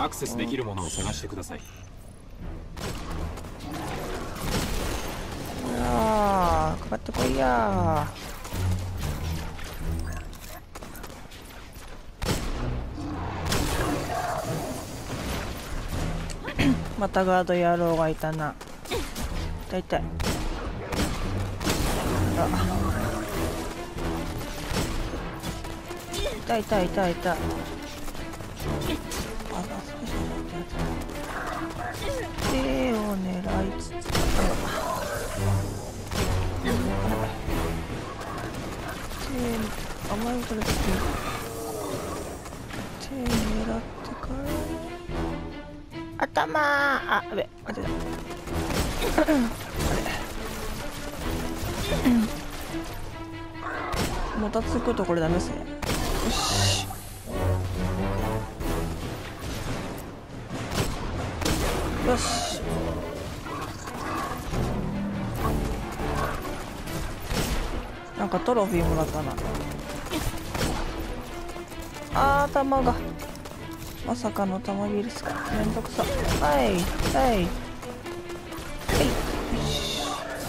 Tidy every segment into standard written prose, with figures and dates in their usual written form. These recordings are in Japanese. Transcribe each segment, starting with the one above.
アクセスできるものを探してください。 かかってこいやまたガード野郎がいたな。痛い痛い。痛い痛い痛い痛い。手を狙いつつ手甘いから手狙ってから頭あ、やべ、間違えた。もたつくとこれダメですね。よし。よし。なんかトロフィーもらったな。頭がまさかの玉切りですか。めんどくさ。はいはいはい。よし。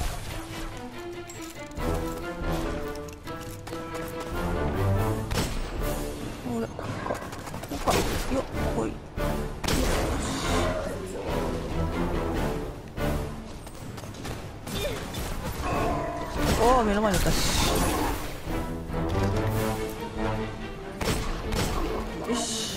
ほら、こうかよっこい。おお、目の前にいたし。よし。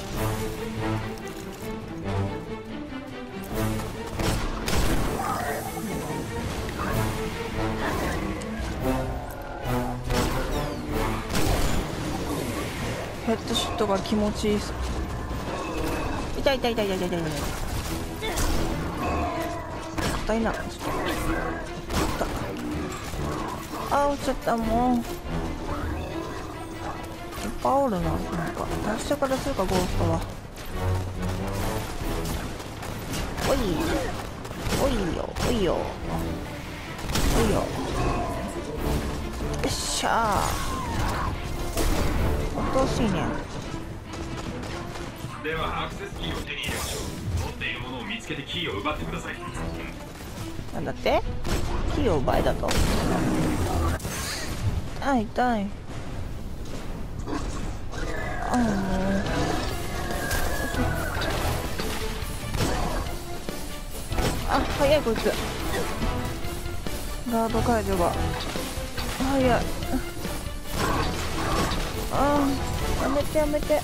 ヘッドシュットが気持ちいいっす。痛い痛い痛い痛い痛い痛い痛い。硬いな。ちょっとあ、落ちちゃった。もういっぱいおるな。なんか明日からするかゴーストは。おいおいよおいよおいよ。よっしゃー。うっとうしいね。 ではアクセスキーを手に入れましょう。持っているものを見つけてキーを奪ってください。 なんだってキーを奪えだと。痛い痛い。あ、もうあ、早いこいつ。ガード解除が早い。あー、やめてやめて。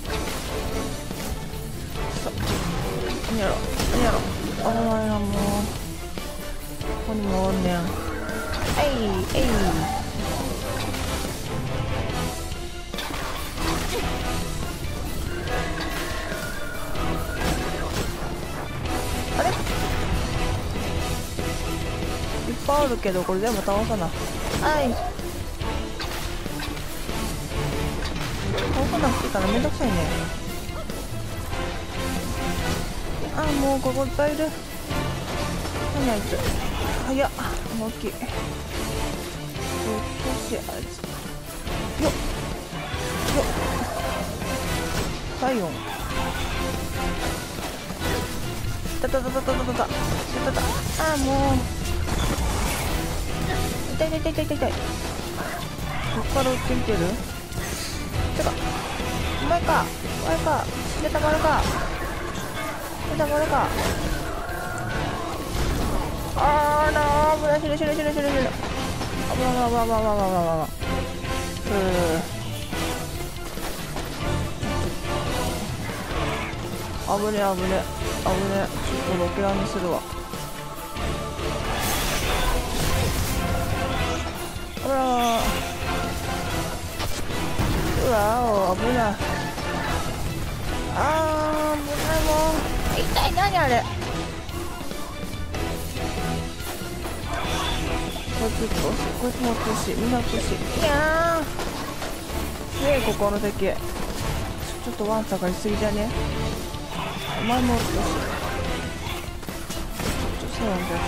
何やろ何やろ。危ないな。もうここにもおんねん。えい。あれいっぱいあるけどこれ全部倒さな。はい倒さなくていいからめんどくさいね。あ、もうここいっぱいいる。何あいつ早っ。大きい。どうしあいつよっ体温たあ、もう痛い。どっから撃ってきてる。てかお前か死んでたまるか。あーなー、危ない。死ぬ。危ない。危ね。ちょっとロケアにするわ。うわー、危ない。あー、危ないもん。痛い。何あれ。こいつも落としみんな落とし。いやー強い。ここの敵ちょっとワンサがりすぎじゃね。お前も落とし。そうなんだよ。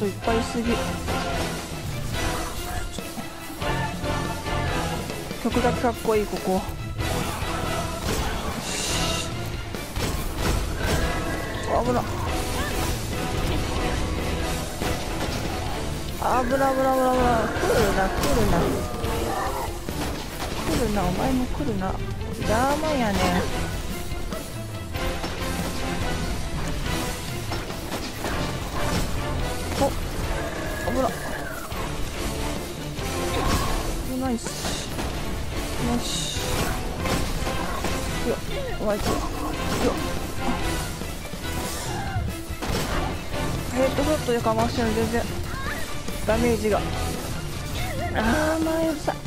いっぱいいすぎ。曲だけかっこいいここ。危な。危な危な危な危な。来るな来るな来るな、お前も来るな。邪魔やね。お、危な。ナイス。よし。よっ、お前来る。よっ。ヘッドフットでかましてるの全然ダメージが。あー、まあうるさい。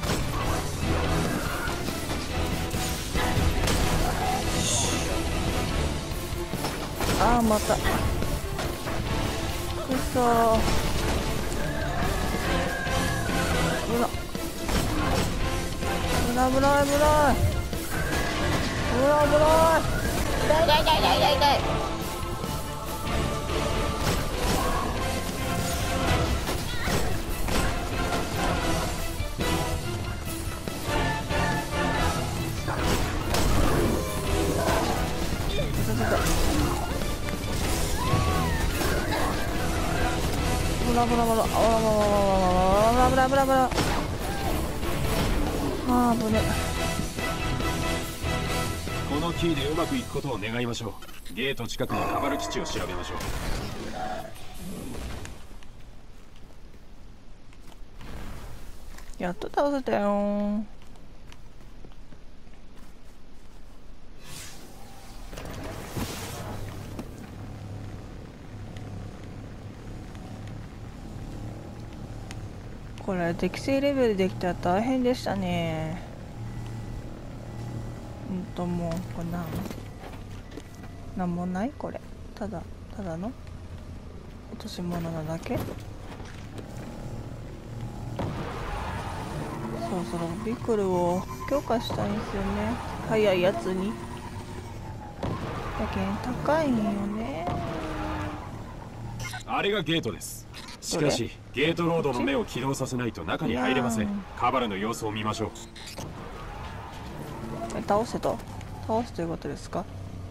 あー、またくそー。危ない危ない危ない危ない危ない危ない。痛い痛い痛い痛い痛い痛い。ブラブラブラ、あらブラブラブラ。あー、危ね。 このキーでうまくいくことを願いましょう。ゲート近くのカバル基地を調べましょう。 やっと倒せたよー。これ適正レベルできたら大変でしたね。もうこんなんもない。これただの落とし物なだけ。そろそろビクルを強化したいんですよね。速いやつに。やけん高いんよね。 あれがゲートです。しかしゲートロードの目を起動させないと中に入れません。カバルの様子を見ましょう。 倒せということですか。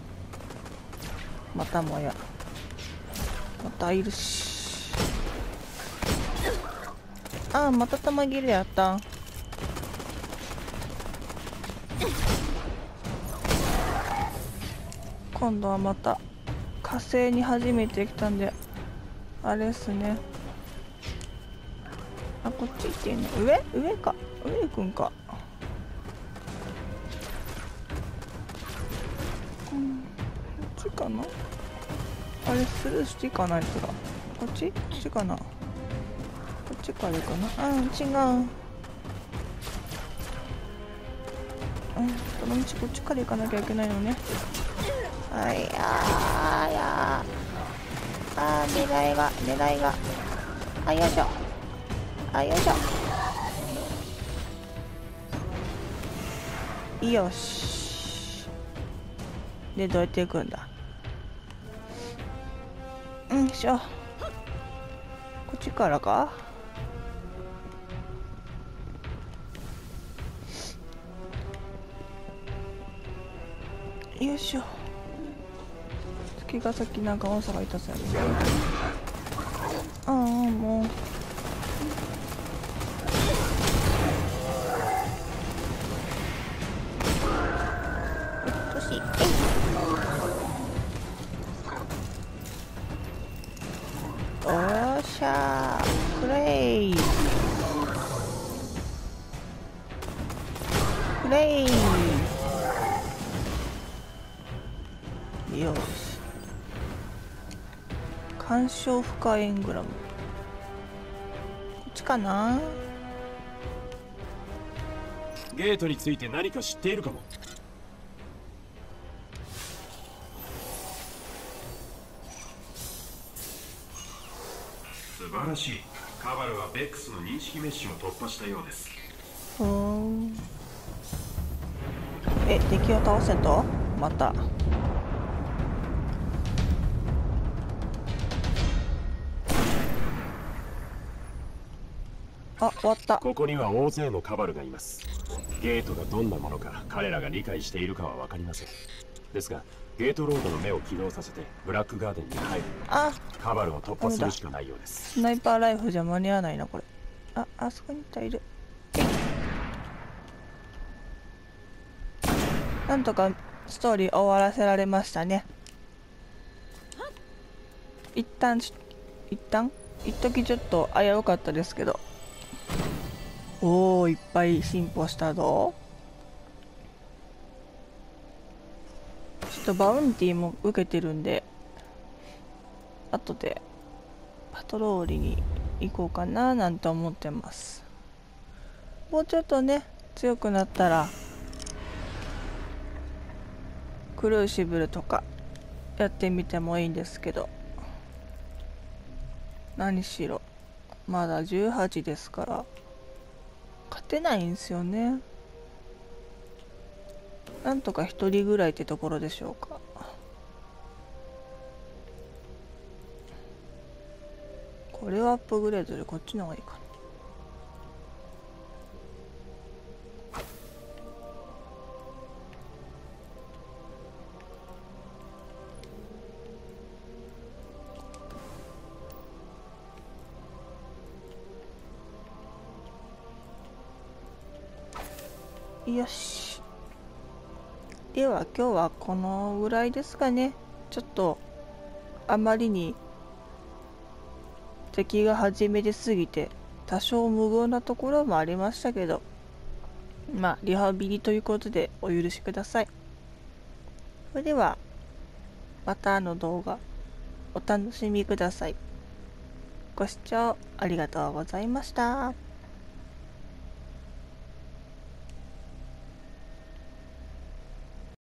またもやまたいるし。ああ、また玉切れやった。今度はまた火星に初めて来たんであれっすね。あ、こっち行ってんの。上か。上行くんか。こっちかな。あれスルーしていかないとだ。こっちかな。こっちからかな。あ、違う。その道こっちから行かなきゃいけないのね。はい、狙いが。あ、よいしょ。よし。で、どうやって行くんだ。よいしょ。こっちからか。よいしょ。月が先なんか大阪いたさやね。もう。おっしゃー、プレイよし。干渉負荷エングラム、こっちかな。 ゲートについて何か知っているかも。素晴らしい。カバルはベックスの認識メッシュを突破したようです。 敵を倒せとまた。 あ、終わった。 ここには大勢のカバルがいます。ゲートがどんなものか彼らが理解しているかは分かりません。ですがゲートロードの目を起動させてブラックガーデンに入る。 あ、 カバルを突破するしかないようです。 スナイパーライフルじゃ間に合わないなこれ。あ、あそこにいる。なんとかストーリー終わらせられましたね。一時ちょっと危うかったですけど。おー、いっぱい進歩したぞ。ちょっとバウンティーも受けてるんで、後でパトロールに行こうかななんて思ってます。もうちょっとね、強くなったらクルーシブルとかやってみてもいいんですけど、何しろまだ18ですから勝てないんですよね。なんとか1人ぐらいってところでしょうか。これはアップグレードでこっちの方がいいかな。よし。では今日はこのぐらいですかね。ちょっとあまりに敵が初めてすぎて多少無謀なところもありましたけど、まあリハビリということでお許しください。それではまたの動画お楽しみください。ご視聴ありがとうございました。